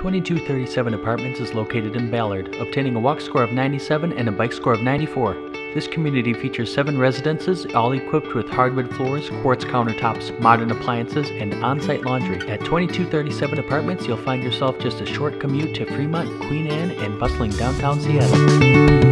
2237 Apartments is located in Ballard, obtaining a walk score of 97 and a bike score of 94. This community features 7 residences, all equipped with hardwood floors, quartz countertops, modern appliances, and on-site laundry. At 2237 Apartments, you'll find yourself just a short commute to Fremont, Queen Anne, and bustling downtown Seattle.